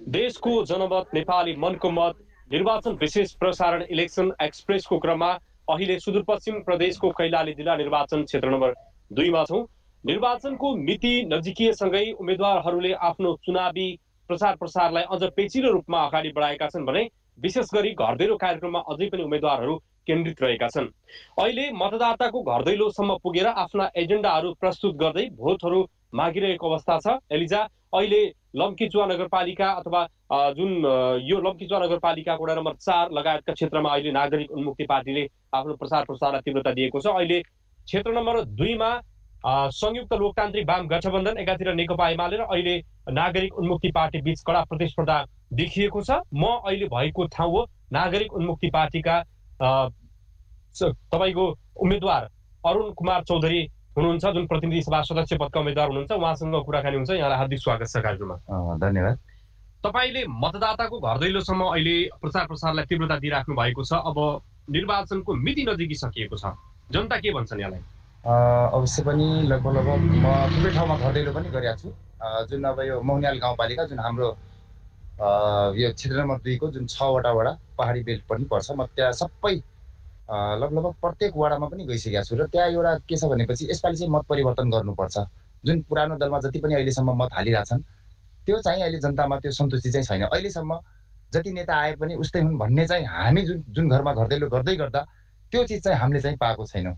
देशको जनमत नेपाली मनको मत निर्वाचन विशेष प्रसारण इलेक्सन एक्सप्रेसको क्रममा अहिले सुदूरपश्चिम प्रदेशको कैलाली जिल्ला निर्वाचन क्षेत्र नम्बर 2 मा छौं। निर्वाचनको मिति नजिकिएसँगै उम्मेदवारहरूले आफ्नो चुनावी प्रचार प्रसारलाई अझ पेचिलो रूपमा अगाडि बढाएका छन् भने विशेष गरी घरदैलो कार्यक्रममा अझै पनि उम्मेदवारहरू केन्द्रित रहेका छन्। अहिले मतदाताको घरदैलोसम्म पुगेर आफ्ना एजेन्डाहरू प्रस्तुत गर्दै भोटहरू मागिरहेको अवस्था छ। एलिजा, अहिले लम्कीचुवा नगरपालिका अथवा जुन यो लम्कीचुवा नगरपालिकाको वडा नम्बर 4 लगायतका क्षेत्रमा अहिले नागरिक उन्मुक्ति पार्टीले आफ्नो प्रचार प्रसारलाई तीव्रता दिएको छ। अहिले क्षेत्र नम्बर 2 मा संयुक्त लोकतान्त्रिक वाम गठबन्धन एकातिर नेकपा एमाले र अहिले नागरिक उन्मुक्ति पार्टी बीच कडा प्रतिस्पर्धा देखिएको छ। म अहिले भएको ठाउँ हो नागरिक उन्मुक्ति पार्टीका तपाईको उम्मेदवार अरुण कुमार चौधरी हुनुहुन्छ, जुन प्रतिनिधि सभा सदस्य पदका उम्मेदवार हुनुहुन्छ। उहाँसँग कुराकानी हुन्छ। यहाँलाई हार्दिक स्वागत छ कार्यक्रममा। धन्यवाद। तपाईले मतदाताको घरदैलोसम्म अहिले प्रचार प्रसारलाई तीव्रता दिइराख्नु भएको छ। अब निर्वाचनको मिति नजिकिसकिएको छ, जनता के भन्छन् यहाँलाई? अवश्य पनि लगभग म थुप्रै ठाउँमा घरदैलो पनि गरेको छु। जुन अब यो मौनियाल गाउँपालिका जुन हाम्रो यो क्षेत्र नम्बर 2 को जुन 6 वटा वडा पहाडी बेल्ट पनि पर्छ, म त्यहाँ सबै लगभग प्रत्येक वडामा पनि गइसकेको छु। र त्यहाँ एउटा के छ भनेपछि यसपालि चाहिँ मत परिवर्तन गर्नुपर्छ। जुन पुरानो दलमा जति पनि अहिलेसम्म मत हालिरहेछन् त्यो चाहिँ अहिले जनतामा त्यो सन्तुष्टि चाहिँ छैन। अहिलेसम्म जति नेता आए पनि उस्तै हुन् भन्ने चाहिँ हामी जुन घरमा घरदैलो गर्दै गर्दा त्यो चिज चाहिँ हामीले चाहिँ पाएको छैनौँ।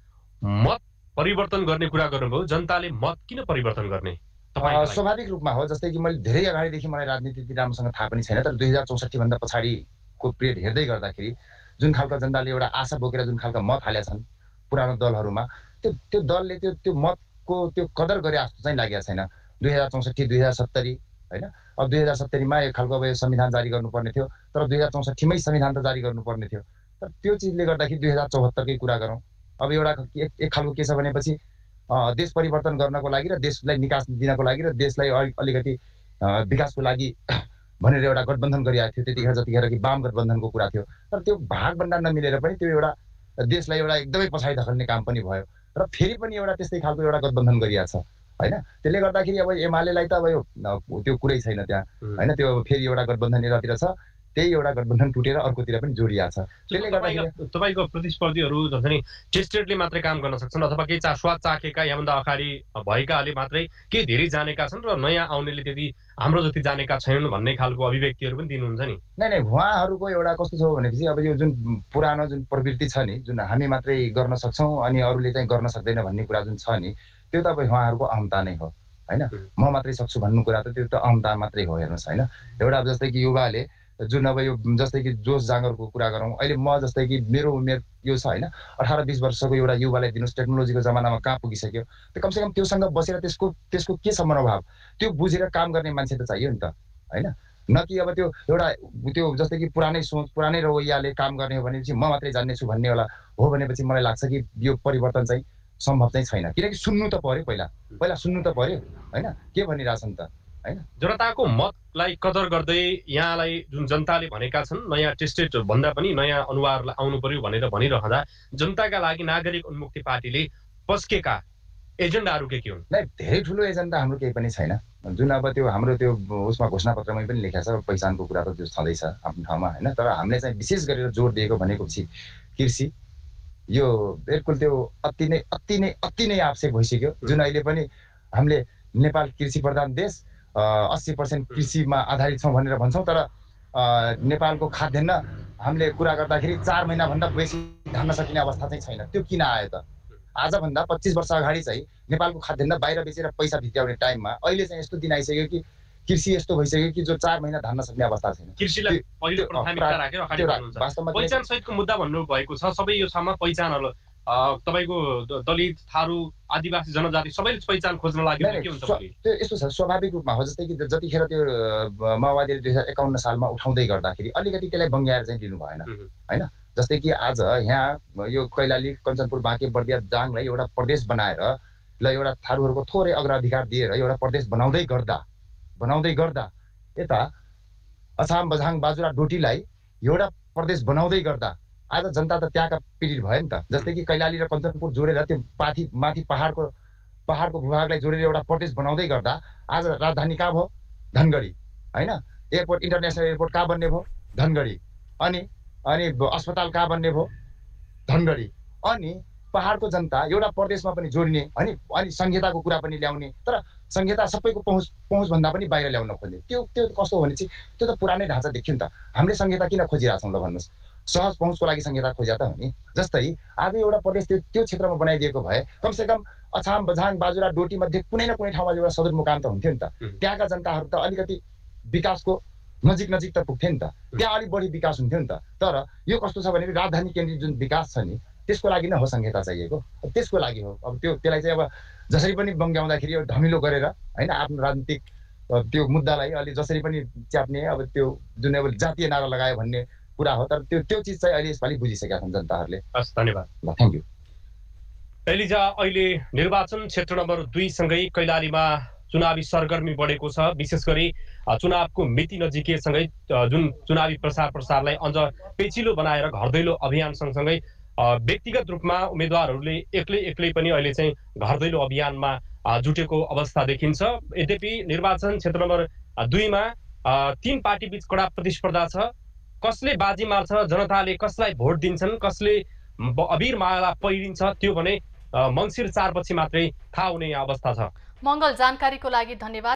मत परिवर्तन गर्ने कुरा गर्नुभयो, जनताले मत किन परिवर्तन गर्ने? स्वाभाविक रूपमा हो। जस्तै कि मैले धेरै अगाडिदेखि मलाई राजनीति राम्रोसँग थाहा पनि छैन, तर 2064 भन्दा पछाडिको पिरियड हेर्दै गर्दाखेरि जुन खालको जनताले एउटा आशा बोकेर जुन खालको मत हालेका छन् पुरानो दलहरूमा, त्यो दलले त्यो मतको त्यो कदर गरे जस्तो चाहिँ लागेको छैन। 2064 2070 हैन, अब 2070 मा एक खालको अब संविधान जारी गर्नुपर्ने थियो, तर 2064 मै संविधान त जारी गर्नुपर्ने थियो। तर त्यो चिजले गर्दाखेरि 2074 कै कुरा गरौँ। अब एउटा एक खालको के छ भनेपछि देश परिवर्तन गर्नको लागि र देशलाई निकास दिनको लागि र देशलाई अलिकति विकासको लागि भनेर एउटा गठबन्धन गरिएको थियो त्यतिखेर, जतिखेर कि वाम गठबन्धनको कुरा थियो। तर त्यो भागभण्डार नमिलेर पनि त्यो एउटा देशलाई एउटा एकदमै पछाडि धकेल्ने काम पनि भयो र फेरि पनि एउटा त्यस्तै खालको एउटा गठबन्धन गरिएको छ हैन। त्यसले गर्दाखेरि अब एमालेलाई त अब यो त्यो कुरै छैन त्यहाँ हैन। त्यो फेरि एउटा गठबन्धन यतातिर छ, त्यही एउटा गठबन्धन टुटेर अर्कोतिर पनि जोडिएको छ। त्यसले गर्दाखेरि तपाईको प्रतिस्पर्धीहरू जस्तो नि टेस्टेडले मात्रै काम गर्न सक्छन् अथवा केही स्वाद चाखेका यहाँभन्दा अगाडि भएकाले मात्रै के धेरै जानेका छन् र नयाँ आउनेले त्यति हाम्रो जति जानेका छैनन् भन्ने खालको अभिव्यक्तिहरू पनि दिनुहुन्छ नि? नै उहाँहरूको एउटा कस्तो छ भनेपछि अब यो जुन पुरानो जुन प्रवृत्ति छ नि, जुन हामी मात्रै गर्न सक्छौँ अनि अरूले चाहिँ गर्न सक्दैन भन्ने कुरा जुन छ नि, त्यो त अब उहाँहरूको अहमता नै हो हैन। म मात्रै सक्छु भन्नु कुरा त त्यो त अहमता मात्रै हो हेर्नुहोस् हैन। एउटा जस्तै कि युवाले जुन अब यो जस्तै कि जोस जाँगरको कुरा गरौँ, अहिले म जस्तै कि मेरो उमेर यो छ हैन, 18-20 वर्षको एउटा युवालाई दिनुहोस्, टेक्नोलोजीको जमानामा कहाँ पुगिसक्यो, त्यो कमसेकम त्योसँग बसेर त्यसको के छ मनोभाव त्यो बुझेर काम गर्ने मान्छे त चाहियो नि त हैन। न कि अब त्यो एउटा त्यो जस्तै कि पुरानै सोच पुरानै रवैयाले काम गर्ने हो भनेपछि म मात्रै जान्ने छु भन्ने होला हो भनेपछि मलाई लाग्छ कि यो परिवर्तन चाहिँ सम्भव चाहिँ छैन। किनकि सुन्नु त पर्यो, पहिला सुन्नु त पर्यो हैन, के भनिरहेछन् त हैन। जनताको मतलाई कदर गर्दै यहाँलाई जुन जनताले भनेका छन् नयाँ टेस्टेड भन्दा पनि नयाँ अनुहारलाई आउनु पर्यो भनेर भनिरहँदा जनताका लागि नागरिक उन्मुक्ति पार्टीले पस्केका एजेन्डाहरू के हुन्? नै धेरै ठुलो एजेन्डा हाम्रो केही पनि छैन। जुन अब त्यो हाम्रो त्यो उसमा घोषणापत्रमै पनि लेखेको छ, पहिचानको कुरा त त्यो छँदैछ आफ्नो ठाउँमा हैन। तर हामीले चाहिँ विशेष गरेर जोड दिएको भनेको चाहिँ कृषि, यो बिल्कुल त्यो अति नै आवश्यक भइसक्यो। जुन अहिले पनि हामीले नेपाल कृषि प्रधान देश 80% कृषिमा आधारित छौँ भनेर भन्छौँ, तर नेपालको खाद्यान्न हामीले कुरा गर्दाखेरि 4 महिनाभन्दा बेसी धान्न सकिने अवस्था चाहिँ छैन। त्यो किन आयो त? आजभन्दा 25 वर्ष अगाडि चाहिँ नेपालको खाद्यान्न बाहिर बेचेर पैसा भित्याउने टाइममा अहिले चाहिँ यस्तो दिन आइसक्यो कि कृषि यस्तो भइसक्यो कि जो 4 महिना धान्न सक्ने अवस्था छैन। कृषिलाई पहिलो प्राथमिकता राखेर अगाडि बढ्नुहुन्छ। वास्तवमा पहिचान सहितको मुद्दा भन्नु भएको छ। सबै यो ठाउँमा पहिचानहरू तपाईको दलित, थारू, आदिवासी जनजाति सबैले पहिचान खोज्न लाग्यो के हुन्छ? त्यो यस्तो छ, स्वाभाविक रूपमा हो। जस्तै कि जतिखेर त्यो माओवादीले 2051 सालमा उठाउँदै गर्दाखेरि अलिकति त्यसलाई बङ्ग्याएर चाहिँ दिनु भएन हैन। जस्तै कि आज यहाँ यो कैलाली, कञ्चनपुर, बाँके, बर्दिया, जाङलाई एउटा प्रदेश बनाएर ल एउटा थारूहरूको थोरै अग्राधिकार दिएर एउटा प्रदेश बनाउँदै गर्दा यता अछाम, बझाङ, बाजुरा, डोटीलाई एउटा प्रदेश बनाउँदै गर्दा आज जनता त त्यहाँका पीडित भयो नि त। जस्तै कि कैलाली र कञ्चनपुर जोडेर त्यो माथि पहाडको भूभागलाई जोडेर एउटा प्रदेश बनाउँदै गर्दा आज राजधानी कहाँ भयो? धनगढी हैन। एयरपोर्ट इन्टरनेसनल एयरपोर्ट कहाँ बन्ने भयो? धनगढी। अनि अस्पताल कहाँ बन्ने भयो? धनगढी। अनि पहाडको जनता एउटा प्रदेशमा पनि जोडिने हैन, अनि संहिताको कुरा पनि ल्याउने, तर संहिता सबैको पहुँच भन्दा पनि बाहिर ल्याउन खोज्ने। त्यो कस्तो हो भने चाहिँ त्यो त पुरानै ढाँचा देखियो नि त। हामीले संहिता किन खोजिरहेछौँ ल भन्नुहोस्? सहज पहुँचको लागि संहिता खोज्या त हो नि। जस्तै आज एउटा प्रदेश त्यो क्षेत्रमा बनाइदिएको भए कमसेकम अछाम, बझाङ, बाजुरा, डोटी मध्ये कुनै न कुनै ठाउँमा एउटा सदरमुकाम त हुन्थ्यो नि त। त्यहाँका जनताहरू त अलिकति विकासको नजिक त पुग्थे नि त। त्यहाँ अलिक बढी विकास हुन्थ्यो नि त। तर यो कस्तो छ भने राजधानी केन्द्रित जुन विकास छ नि, त्यसको लागि नै हो संहिता चाहिएको। त्यसको लागि हो। अब त्यसलाई चाहिँ अब जसरी पनि बङ्ग्याउँदाखेरि यो धमिलो गरेर हैन, आफ्नो राजनीतिक त्यो मुद्दालाई अलि जसरी पनि च्याप्ने, अब त्यो जुन अब जातीय नारा लगायो भन्ने कुरा हो। तर त्यो चिज चाहिँ अहिले यसपालि बुझिसकेका छन् जनताहरूले। हस्, धन्यवाद। ल, थ्याङ्क यू। एलिजा, अहिले निर्वाचन क्षेत्र नम्बर 2 सँगै कैलालीमा चुनावी सरगर्मी बढेको छ। विशेष गरी चुनावको मिति नजिकिएसँगै जुन चुनावी प्रसारलाई अझ पेचिलो बनाएर घर दैलो अभियान सँगसँगै व्यक्तिगत रूपमा उम्मेदवारहरूले एक्लै पनि अहिले चाहिँ घर दैलो अभियानमा जुटेको अवस्था देखिन्छ। यद्यपि निर्वाचन क्षेत्र नम्बर 2 मा 3 पार्टी बीच कडा प्रतिस्पर्धा छ। कसले बाजी मार्छ, जनताले कसलाई भोट दिन्छन्, कसले अबीर माला पहिरिन्छ, त्यो भने मङ्सिर 4 पछि मात्रै थाहा हुने अवस्था छ। मङ्गल, जानकारीको लागि धन्यवाद।